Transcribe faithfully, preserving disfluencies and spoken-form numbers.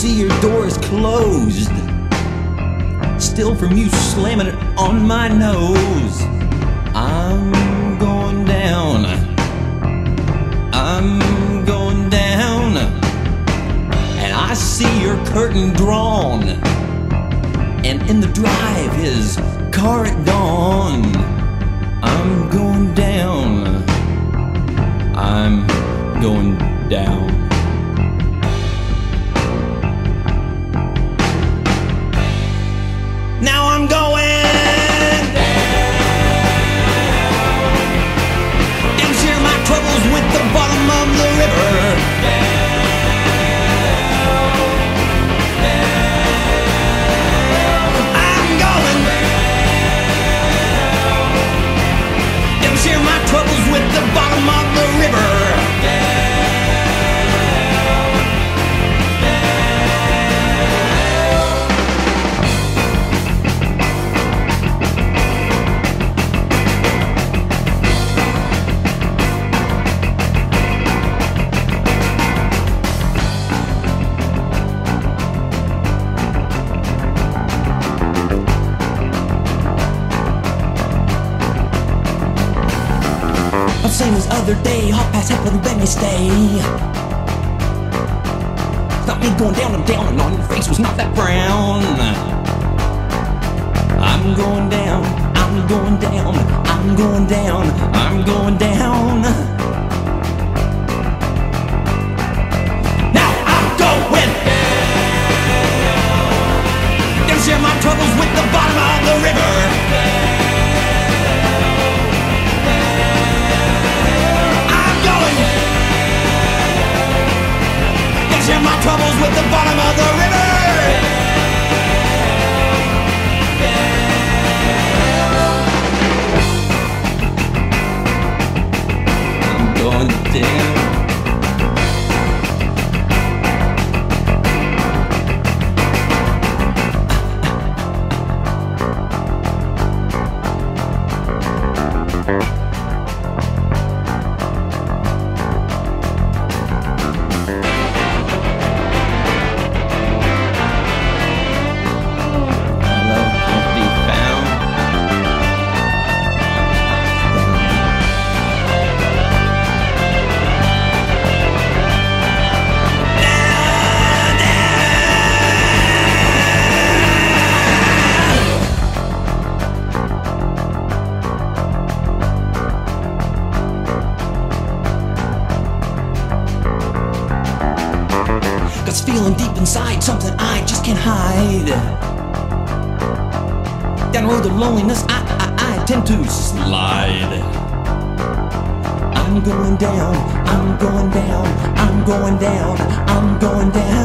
see your door is closed. Still from you slamming it on my nose. I'm going down. I'm going down. And I see your curtain drawn. And in the drive his car at dawn. I'm going down. I'm going down. Now I'm going down. And share my troubles with the bottom of the river. I'm going down. And share my troubles with the bottom of the river. Same as other day, half past half, let me stay. Not me going down and down, and on your face was not that brown. I'm going down, I'm going down, I'm going down, I'm going down. Now I'm going down. Gonna share my troubles with the bottom of the river. Share my troubles with the bottom of the river. I'm going down. Feeling deep inside, something I just can't hide. Down the road of loneliness, I, I, I tend to slide. I'm going down, I'm going down, I'm going down, I'm going down.